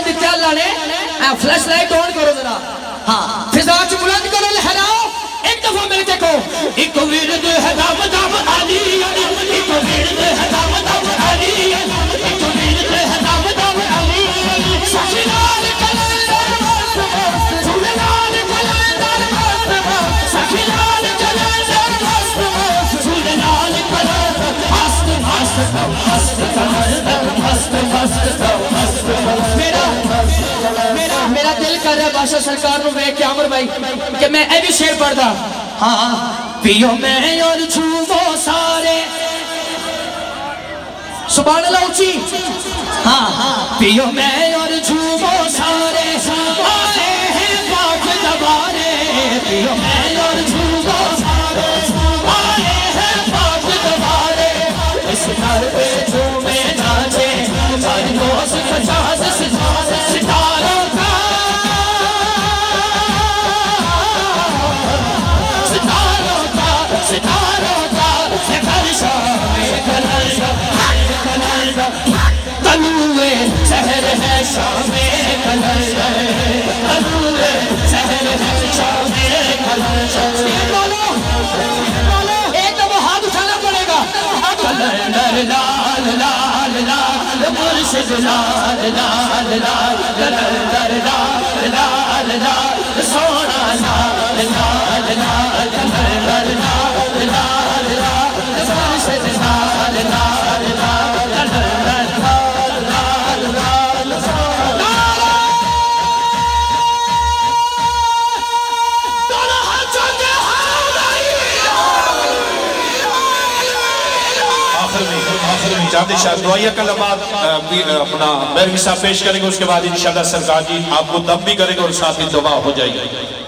फरमान दिते अल्लाह ने, flash light on करो जरा, हाँ फिजा च बुलंद करो, लहराओ एक दफा मेरे देखो। एक विरद है दाम दाम अली, एक विरद है दाम दाम अली, एक विरद है दाम दाम अली, सखीलाल कलंदर मस्त मस्त, झूलेलाल कलंदर मस्त मस्त, सखीलाल कलंदर मस्त मस्त, झूलेलाल कलंदर मस्त मस्त मस्त मस्त मस्त मस्त। मेरा दिल कर रहा है बादशाह सरकार नु वेख के अमर भाई कि मैं ए भी शेर पढ़दा, हाँ पियो मैं और झूमो सारे, सुभान अल्लाह ऊंची, हाँ पियो मैं और झूमो सारे, आए हैं पाक दबारे, पियो मैं और झूमो सारे, आए हैं पाक दबारे, इस घर पे झूमे नाचे हर दोस्त 50 सितारों का, सितारों का तनुए शहर है शामे कलर, तनुए शहर है शामे कलर। एक दफा हाथ उठाना पड़ेगा। कलंदर लाल लाल लाल मुर्शिद लाल लाल लाल, कलंदर लाल लाल लाल सोना लाल लाल लाल, कलंदर लाल लाल लाल मुर्शिद लाल लाल लाल, कलंदर लाल लाल लाल सोना। दोनों हाथों के आखिर में जाते शाह दुआया कलमात अपना बैरवी साहब पेश करेंगे, उसके बाद इंशाअल्लाह सरकार जी आपको दम भी करेंगे और साथ ही दुआ हो जाएगी।